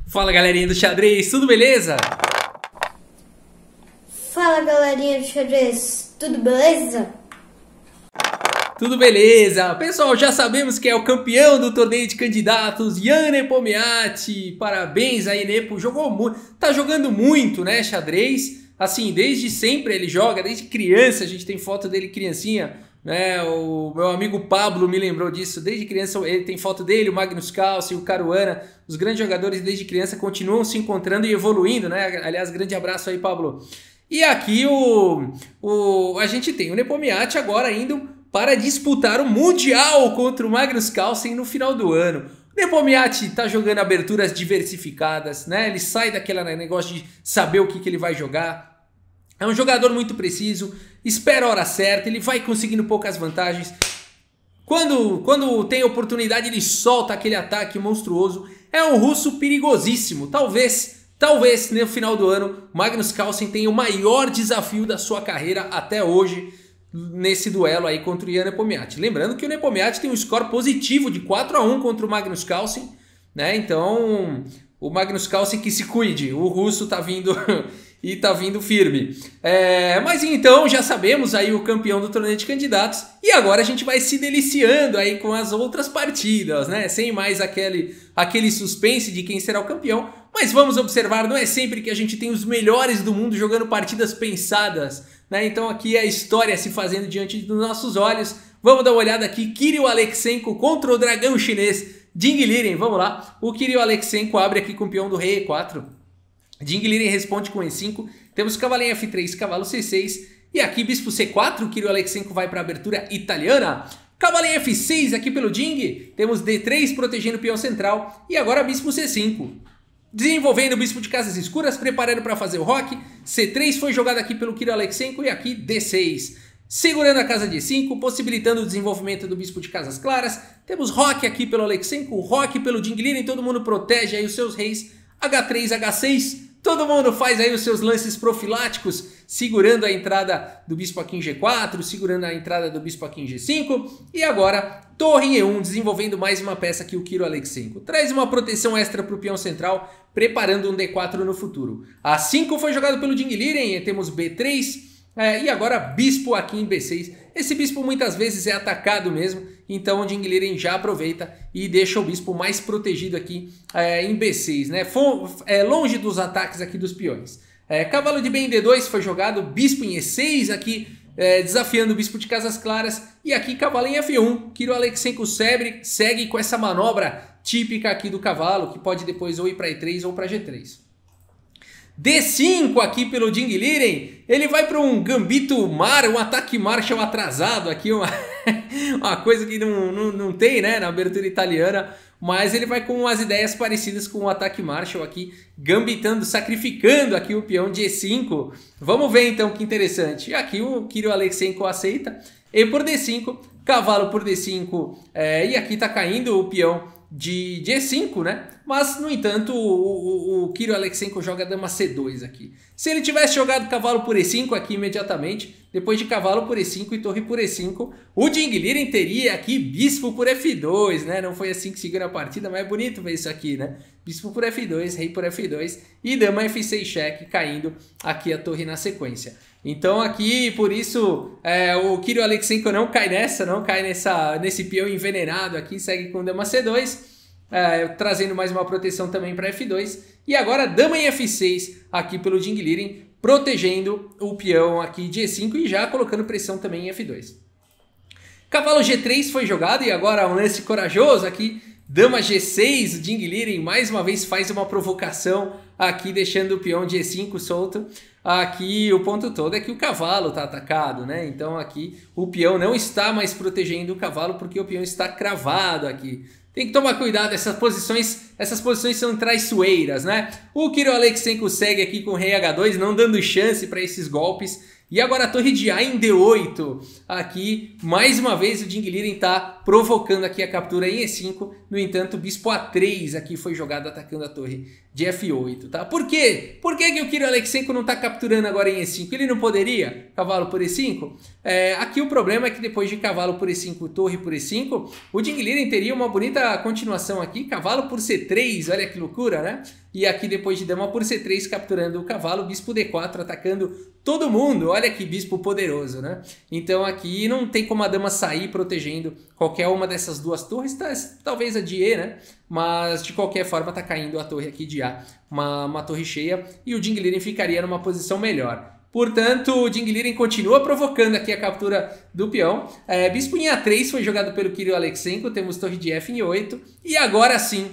Fala galerinha do xadrez, tudo beleza? Fala galerinha do xadrez, tudo beleza? Tudo beleza! Pessoal, já sabemos que é o campeão do torneio de candidatos, Ian Nepomniachtchi. Parabéns aí, Nepo, jogou muito, tá jogando muito, né, xadrez. Assim, desde sempre ele joga, desde criança, a gente tem foto dele criancinha, né? O meu amigo Pablo me lembrou disso, desde criança ele tem foto dele, o Magnus Carlsen, o Caruana, os grandes jogadores desde criança continuam se encontrando e evoluindo, né? Aliás, grande abraço aí, Pablo. E aqui a gente tem o Nepomniachtchi agora indo para disputar o Mundial contra o Magnus Carlsen no final do ano. O Nepomniachtchi tá jogando aberturas diversificadas, né? Ele sai daquele negócio de saber o que ele vai jogar. É um jogador muito preciso, espera a hora certa, ele vai conseguindo poucas vantagens. Quando tem oportunidade, ele solta aquele ataque monstruoso. É um russo perigosíssimo. Talvez no final do ano, Magnus Carlsen tenha o maior desafio da sua carreira até hoje nesse duelo aí contra o Ian Nepomniachtchi. Lembrando que o Nepomniachtchi tem um score positivo de 4-1 contra o Magnus Carlsen, né? Então, o Magnus Carlsen que se cuide, o russo tá vindo e tá vindo firme. Mas então já sabemos aí o campeão do torneio de candidatos e agora a gente vai se deliciando aí com as outras partidas, né? Sem mais aquele suspense de quem será o campeão. Mas vamos observar, não é sempre que a gente tem os melhores do mundo jogando partidas pensadas, né? Então aqui é a história se fazendo diante dos nossos olhos. Vamos dar uma olhada aqui, Kirill Aleksenko contra o dragão chinês Ding Liren, vamos lá. O Kirill Aleksenko abre aqui com o peão do rei E4. Ding Liren responde com E5. Temos cavalo em F3, cavalo C6. E aqui bispo C4, o Kirill Aleksenko vai para a abertura italiana. Cavalo em F6 aqui pelo Ding. Temos D3 protegendo o peão central. E agora bispo C5. Desenvolvendo o bispo de casas escuras, preparando para fazer o roque. C3 foi jogado aqui pelo Kirill Aleksenko e aqui D6. Segurando a casa de E5, possibilitando o desenvolvimento do bispo de casas claras. Temos roque aqui pelo Aleksenko, roque pelo Ding Liren, todo mundo protege aí os seus reis. H3, H6, todo mundo faz aí os seus lances profiláticos, segurando a entrada do bispo aqui em G4, segurando a entrada do bispo aqui em G5. E agora, torre em E1, desenvolvendo mais uma peça aqui o Kirill Aleksenko. Traz uma proteção extra para o peão central, preparando um D4 no futuro. A5 foi jogado pelo Ding Liren, e temos B3, e agora bispo aqui em B6. Esse bispo muitas vezes é atacado mesmo, então o Ding Liren já aproveita e deixa o bispo mais protegido aqui em B6, né? Longe dos ataques aqui dos peões. Cavalo de bem em D2 foi jogado, bispo em E6 aqui, desafiando o bispo de casas claras. E aqui cavalo em F1, Kirill Aleksenko segue com essa manobra típica aqui do cavalo, que pode depois ou ir para E3 ou para G3. D5 aqui pelo Ding Liren, ele vai para um gambito um ataque Marshall atrasado aqui, uma coisa que não tem, né, na abertura italiana, mas ele vai com umas ideias parecidas com o ataque Marshall aqui, gambitando, sacrificando aqui o peão de E5. Vamos ver então que interessante. Aqui o Kirill Aleksenko aceita, e por D5, cavalo por D5, e aqui tá caindo o peão de E5, né? Mas, no entanto, o Kirill Aleksenko joga dama C2 aqui. Se ele tivesse jogado cavalo por E5 aqui imediatamente, depois de cavalo por E5 e torre por E5, o Ding Liren teria aqui bispo por F2, né? Não foi assim que seguiu a partida, mas é bonito ver isso aqui, né? Bispo por F2, rei por F2 e dama F6 cheque, caindo aqui a torre na sequência. Então aqui, por isso, o Kirill Aleksenko não cai nesse peão envenenado aqui, segue com dama C2, trazendo mais uma proteção também para F2. E agora dama em F6 aqui pelo Ding Liren, protegendo o peão aqui de E5 e já colocando pressão também em F2. Cavalo G3 foi jogado e agora um lance corajoso aqui, dama G6, o Ding Liren mais uma vez faz uma provocação aqui, deixando o peão de E5 solto. Aqui o ponto todo é que o cavalo está atacado, né? Então aqui o peão não está mais protegendo o cavalo porque o peão está cravado aqui. Tem que tomar cuidado, essas posições são traiçoeiras, né? O Kirill Aleksenko segue aqui com o rei H2, não dando chance para esses golpes. E agora a torre de A em D8. Aqui, mais uma vez, o Ding Liren está provocando aqui a captura em E5. No entanto, o bispo A3 aqui foi jogado atacando a torre de F8, tá? Por quê? Por que o Kirill Aleksenko não está capturando agora em E5? Ele não poderia? Cavalo por E5? Aqui o problema é que depois de cavalo por E5, torre por E5, o Ding Liren teria uma bonita continuação aqui. Cavalo por C3, olha que loucura, né? E aqui depois de dama por C3 capturando o cavalo, bispo D4 atacando todo mundo. Olha que bispo poderoso, né? Então aqui não tem como a dama sair protegendo qualquer uma dessas duas torres, talvez a de E, né? Mas de qualquer forma tá caindo a torre aqui de A, uma torre cheia, e o Ding Liren ficaria numa posição melhor. Portanto, o Ding Liren continua provocando aqui a captura do peão. Bispo em A3 foi jogado pelo Kirill Aleksenko, temos torre de F em 8, e agora sim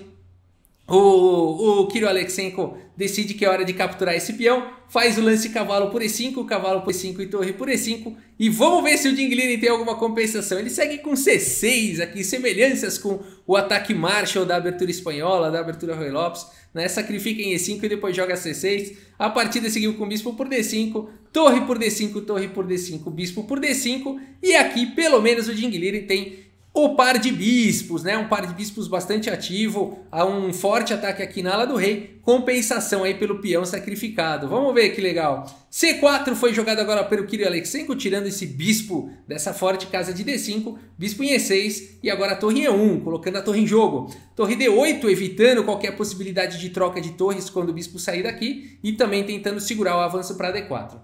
o Kirill Aleksenko decide que é hora de capturar esse peão, faz o lance cavalo por E5, cavalo por E5 e torre por E5, e vamos ver se o Ding Liren tem alguma compensação. Ele segue com C6 aqui, semelhanças com o ataque Marshall da abertura espanhola, da abertura Ruy Lopes, né? Sacrifica em E5 e depois joga C6. A partida seguiu com bispo por D5, torre por D5, torre por D5, bispo por D5, e aqui pelo menos o Ding Liren tem o par de bispos, né? Um par de bispos bastante ativo, há um forte ataque aqui na ala do rei, compensação aí pelo peão sacrificado. Vamos ver que legal. C4 foi jogado agora pelo Kirill Aleksenko, tirando esse bispo dessa forte casa de D5, bispo em E6 e agora a torre em E1, colocando a torre em jogo. Torre D8, evitando qualquer possibilidade de troca de torres quando o bispo sair daqui e também tentando segurar o avanço para D4.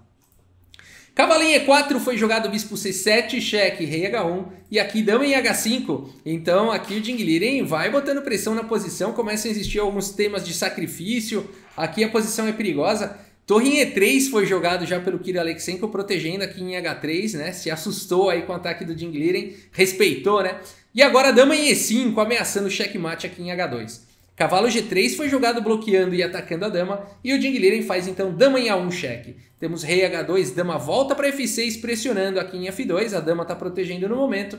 Cavalo em E4 foi jogado bispo C7, cheque, rei H1 e aqui dama em H5. Então aqui o Ding Liren vai botando pressão na posição, começam a existir alguns temas de sacrifício, aqui a posição é perigosa. Torre em E3 foi jogado já pelo Kirill Aleksenko, protegendo aqui em H3, né? Se assustou aí com o ataque do Ding Liren, respeitou, né? E agora dama em E5, ameaçando o checkmate aqui em H2. Cavalo G3 foi jogado bloqueando e atacando a dama, e o Ding Liren faz então dama em A1 cheque. Temos rei H2, dama volta para F6 pressionando aqui em F2, a dama está protegendo no momento.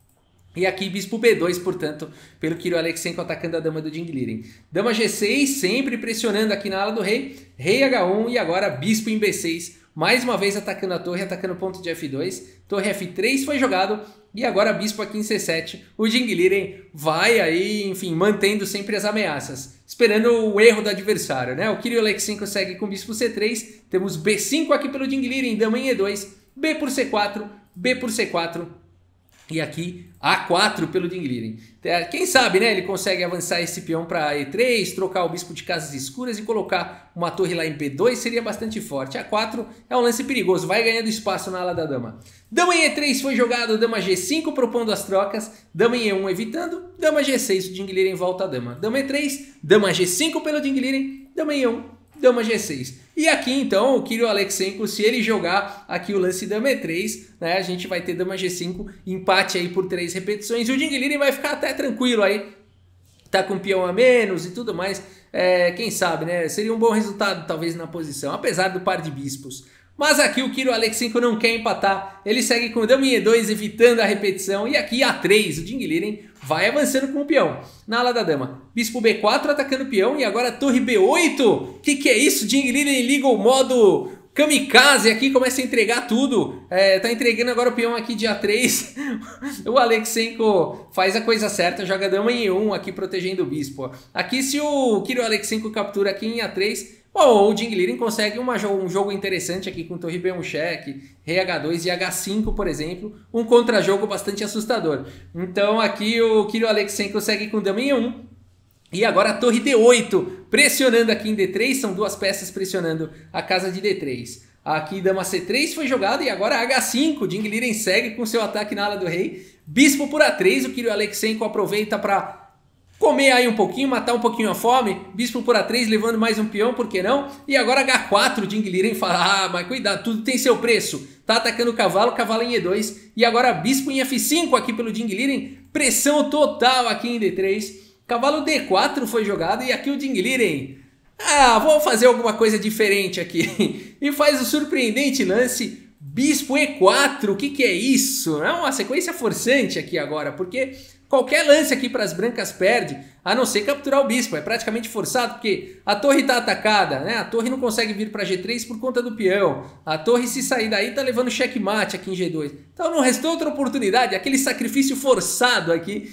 E aqui bispo B2, portanto, pelo Kirill Aleksenko atacando a dama do Ding Liren. Dama G6 sempre pressionando aqui na ala do rei, rei H1 e agora bispo em B6. Mais uma vez atacando a torre, atacando o ponto de F2. Torre F3 foi jogado e agora bispo aqui em C7. O Ding Liren vai aí, enfim, mantendo sempre as ameaças, esperando o erro do adversário, né? O Kirill Aleksenko segue com bispo C3. Temos B5 aqui pelo Ding Liren, dama em E2, B por C4, B por C4. E aqui A4 pelo Ding Liren. Quem sabe, né? Ele consegue avançar esse peão para E3, trocar o bispo de casas escuras e colocar uma torre lá em B2, seria bastante forte. A4 é um lance perigoso, vai ganhando espaço na ala da dama. Dama em E3 foi jogado, dama G5 propondo as trocas, dama em E1 evitando, dama G6, o Ding Liren volta a dama. Dama E3, dama G5 pelo Ding Liren, dama em E1, dama G6. E aqui então o Kirill Aleksenko, se ele jogar aqui o lance dama E3, né, a gente vai ter dama G5, empate aí por 3 repetições. E o Ding Liren vai ficar até tranquilo aí, tá com peão a menos e tudo mais. Quem sabe, né? Seria um bom resultado talvez na posição, apesar do par de bispos. Mas aqui o Kirill Aleksenko não quer empatar, ele segue com dama em E2 evitando a repetição, e aqui A3, o Ding Liren vai avançando com o peão na ala da dama. Bispo B4 atacando o peão e agora torre B8, que é isso? Ding Liren liga o modo kamikaze aqui, começa a entregar tudo, tá entregando agora o peão aqui de A3, o Aleksenko faz a coisa certa, joga dama em E1 aqui protegendo o bispo. Aqui se o Kirill Aleksenko captura aqui em A3, bom, o Ding Liren consegue um jogo interessante aqui com torre B1 cheque, rei H2 e H5, por exemplo, um contra-jogo bastante assustador. Então aqui o Kirill Aleksenko segue com dama em E1 e agora a torre D8 pressionando aqui em D3, são duas peças pressionando a casa de D3. Aqui dama C3 foi jogada e agora H5, o Ding Liren segue com seu ataque na ala do rei, bispo por A3, o Kirill Aleksenko aproveita para comer aí um pouquinho, matar um pouquinho a fome, bispo por A3 levando mais um peão, por que não? E agora H4, o Ding Liren fala, mas cuidado, tudo tem seu preço. Tá atacando o cavalo, cavalo em E2, e agora bispo em F5 aqui pelo Ding Liren, pressão total aqui em D3, cavalo D4 foi jogado e aqui o Ding Liren, vamos fazer alguma coisa diferente aqui, e faz o surpreendente lance bispo E4, o que é isso? É uma sequência forçante aqui agora, porque qualquer lance aqui para as brancas perde, a não ser capturar o bispo. É praticamente forçado, porque a torre está atacada, né? A torre não consegue vir para G3 por conta do peão. A torre, se sair daí, está levando checkmate aqui em G2. Então não restou outra oportunidade, aquele sacrifício forçado aqui.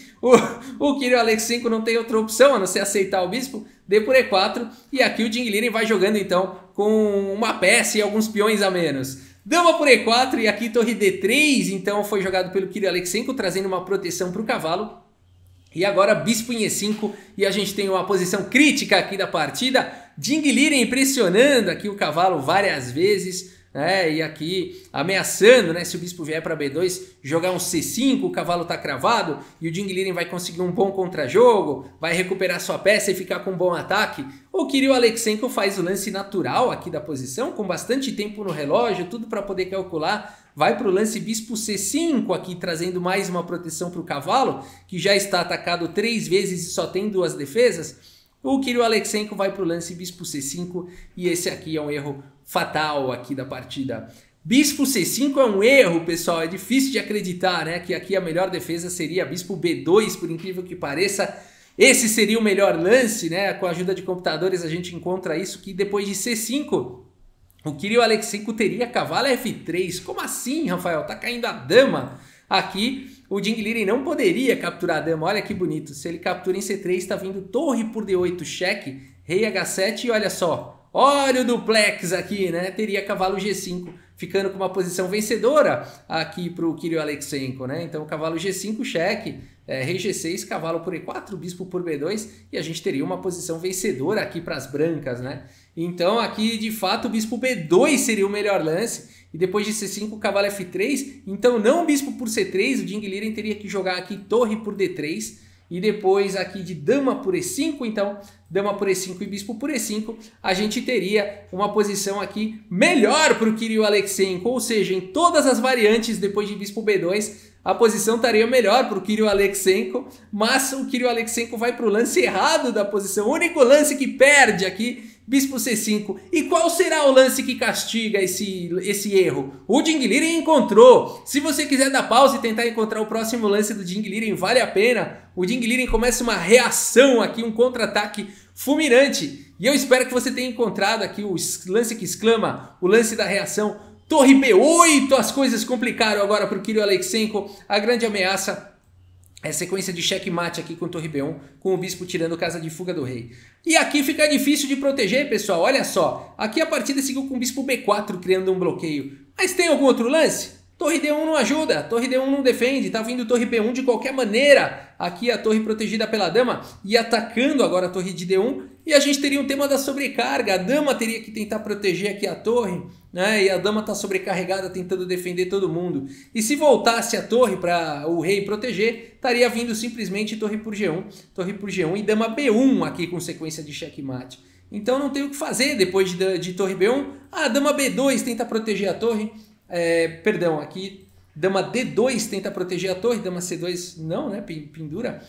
O Kirill Aleksenko não tem outra opção, a não ser aceitar o bispo. D por E4, e aqui o Ding Liren vai jogando então com uma peça e alguns peões a menos. Dama por E4 e aqui torre D3, então foi jogado pelo Kirill Aleksenko, trazendo uma proteção para o cavalo. E agora bispo em E5 e a gente tem uma posição crítica aqui da partida. Ding Liren pressionando aqui o cavalo várias vezes, né? E aqui ameaçando, né? Se o bispo vier para B2, jogar um C5, o cavalo tá cravado e o Ding Liren vai conseguir um bom contra-jogo, vai recuperar sua peça e ficar com um bom ataque. O Kirill Aleksenko faz o lance natural aqui da posição, com bastante tempo no relógio, tudo para poder calcular. Vai para o lance bispo C5 aqui, trazendo mais uma proteção para o cavalo, que já está atacado 3 vezes e só tem 2 defesas. O Kirill Aleksenko vai para o lance bispo C5 e esse aqui é um erro fatal aqui da partida. Bispo C5 é um erro, pessoal, é difícil de acreditar, né? Que aqui a melhor defesa seria bispo B2, por incrível que pareça. Esse seria o melhor lance, né? Com a ajuda de computadores a gente encontra isso, que depois de C5... o Kirill Aleksenko teria cavalo F3. Como assim, Rafael? Tá caindo a dama. Aqui, o Ding Liren não poderia capturar a dama. Olha que bonito. Se ele captura em C3, está vindo torre por D8, cheque, rei H7 e olha só. Olha o duplex aqui, né? Teria cavalo G5, ficando com uma posição vencedora aqui para o Kirill Aleksenko, né? Então, cavalo G5, cheque, rei G6, cavalo por E4, bispo por B2 e a gente teria uma posição vencedora aqui para as brancas, né? Então aqui de fato o bispo B2 seria o melhor lance e depois de C5 cavalo F3, então não bispo por C3, o Ding Liren teria que jogar aqui torre por D3 e depois aqui de dama por E5, então dama por E5 e bispo por E5, a gente teria uma posição aqui melhor para o Kirill Aleksenko, ou seja, em todas as variantes depois de bispo B2, a posição estaria melhor para o Kirill Aleksenko, mas o Kirill Aleksenko vai para o lance errado da posição, o único lance que perde aqui, bispo C5. E qual será o lance que castiga esse erro? O Ding Liren encontrou. Se você quiser dar pausa e tentar encontrar o próximo lance do Ding Liren, vale a pena. O Ding Liren começa uma reação aqui, um contra-ataque fulminante. E eu espero que você tenha encontrado aqui o lance que exclama, o lance da reação. Torre B8, as coisas complicaram agora para o Kirill Aleksenko. A grande ameaça é sequência de checkmate aqui com torre B1, com o bispo tirando casa de fuga do rei. E aqui fica difícil de proteger, pessoal. Olha só, aqui a partida seguiu com o bispo B4, criando um bloqueio. Mas tem algum outro lance? Torre D1 não ajuda, torre D1 não defende, tá vindo torre B1 de qualquer maneira. Aqui a torre protegida pela dama e atacando agora a torre de D1. E a gente teria um tema da sobrecarga, a dama teria que tentar proteger aqui a torre, né? E a dama tá sobrecarregada tentando defender todo mundo. E se voltasse a torre para o rei proteger, estaria vindo simplesmente torre por G1 e dama B1 aqui com sequência de checkmate. Então não tem o que fazer depois de torre B1. Ah, dama B2 tenta proteger a torre. Perdão, aqui dama D2 tenta proteger a torre, dama C2 não, né? Pendura.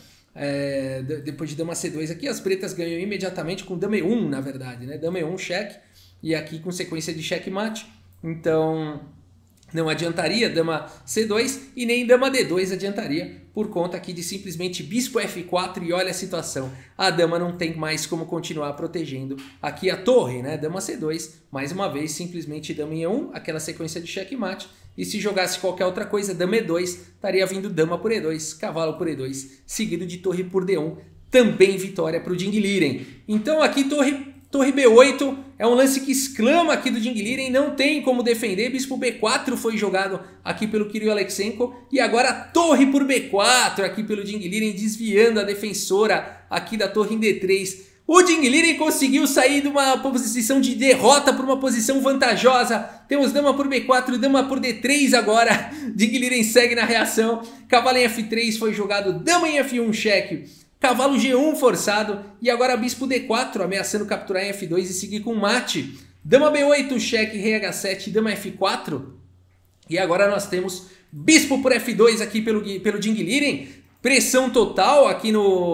Depois de dama C2 aqui, as pretas ganham imediatamente com dama E1, na verdade, né? Dama E1, cheque, e aqui com sequência de checkmate. Então não adiantaria dama C2 e nem dama D2 adiantaria, por conta aqui de simplesmente bispo F4 e olha a situação. A dama não tem mais como continuar protegendo aqui a torre, né? Dama C2, mais uma vez, simplesmente dama em E1, aquela sequência de checkmate. E se jogasse qualquer outra coisa, dama E2, estaria vindo dama por E2, cavalo por E2, seguido de torre por D1, também vitória para o Ding Liren. Então aqui torre B8 é um lance que exclama aqui do Ding Liren, não tem como defender, bispo B4 foi jogado aqui pelo Kirill Aleksenko e agora torre por B4 aqui pelo Ding Liren, desviando a defensora aqui da torre em D3. O Ding Liren conseguiu sair de uma posição de derrota para uma posição vantajosa. Temos dama por B4, dama por D3 agora. Ding Liren segue na reação, cavalo em F3 foi jogado, dama em F1 cheque. Cavalo G1 forçado e agora bispo D4 ameaçando capturar em F2 e seguir com mate. Dama B8 cheque, rei H7, dama F4. E agora nós temos bispo por F2 aqui pelo Ding Liren. Pressão total aqui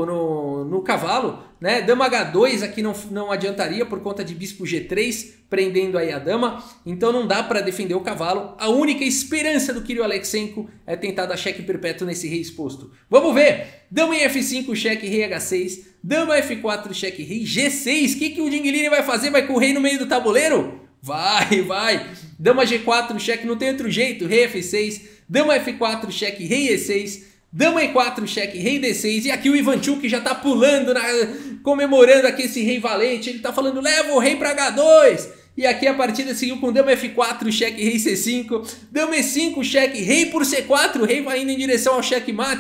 no cavalo, né? Dama H2 aqui não adiantaria por conta de bispo G3 prendendo aí a dama, então não dá para defender o cavalo. A única esperança do Kirill Aleksenko é tentar dar cheque perpétuo nesse rei exposto. Vamos ver! Dama em F5 cheque, rei H6, dama F4 cheque, rei G6. O que o Ding Liren vai fazer? Vai com o rei no meio do tabuleiro? Vai! Dama G4 cheque, não tem outro jeito, rei F6, dama F4 cheque, rei E6, dama E4, cheque, rei D6. E aqui o Ivanchuk já tá pulando, comemorando aqui esse rei valente. Ele tá falando, leva o rei pra H2. E aqui a partida seguiu com dama F4, cheque, rei C5. Dama E5, cheque, rei por C4. O rei vai indo em direção ao checkmate.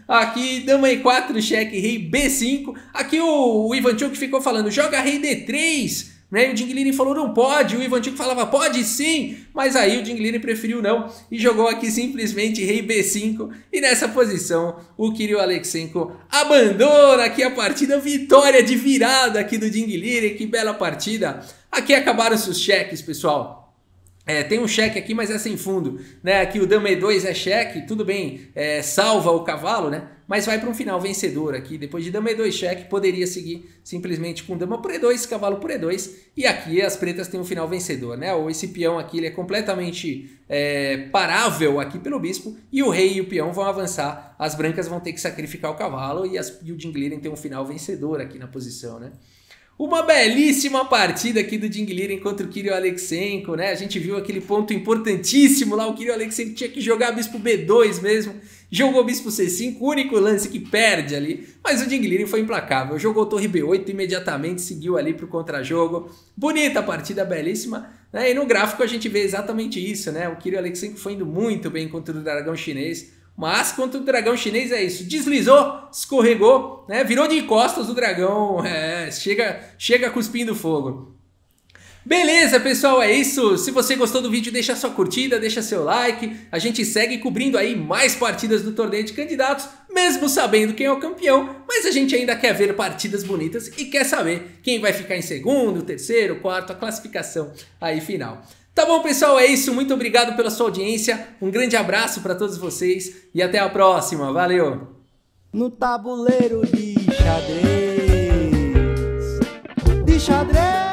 Aqui, dama E4, cheque, rei B5. Aqui o Ivanchuk ficou falando, joga rei D3. Né? E o Jinglirin falou, não pode. O Ivanchuk falava, pode sim. Mas aí o Jinglirin preferiu não. E jogou aqui simplesmente rei B5. E nessa posição, o Kirill Aleksenko abandona aqui a partida. Vitória de virada aqui do Jinglirin. Que bela partida. Aqui acabaram-se os cheques, pessoal. Tem um cheque aqui, mas é sem fundo, né? Aqui o dama E2 é cheque, tudo bem, salva o cavalo, né? Mas vai para um final vencedor aqui. Depois de dama E2 cheque, poderia seguir simplesmente com dama por E2, cavalo por E2. E aqui as pretas têm um final vencedor, né? Esse peão aqui ele é completamente parável aqui pelo bispo. E o rei e o peão vão avançar. As brancas vão ter que sacrificar o cavalo e o Jinglirin tem um final vencedor aqui na posição, né? Uma belíssima partida aqui do Jinglirin contra o Kirill Aleksenko, né? A gente viu aquele ponto importantíssimo lá, o Kirill Aleksenko tinha que jogar bispo B2 mesmo, jogou bispo C5, o único lance que perde ali, mas o Jinglirin foi implacável, jogou torre B8 imediatamente, seguiu ali pro contrajogo, bonita a partida, belíssima, né? E no gráfico a gente vê exatamente isso, né? O Kirill Aleksenko foi indo muito bem contra o dragão chinês, mas contra o dragão chinês é isso, deslizou, escorregou, né? Virou de costas o dragão, chega cuspindo fogo. Beleza, pessoal, é isso. Se você gostou do vídeo, deixa sua curtida, deixa seu like. A gente segue cobrindo aí mais partidas do torneio de candidatos, mesmo sabendo quem é o campeão, mas a gente ainda quer ver partidas bonitas e quer saber quem vai ficar em segundo, terceiro, quarto, a classificação aí final. Tá bom, pessoal, é isso. Muito obrigado pela sua audiência. Um grande abraço para todos vocês e até a próxima. Valeu! No tabuleiro de xadrez,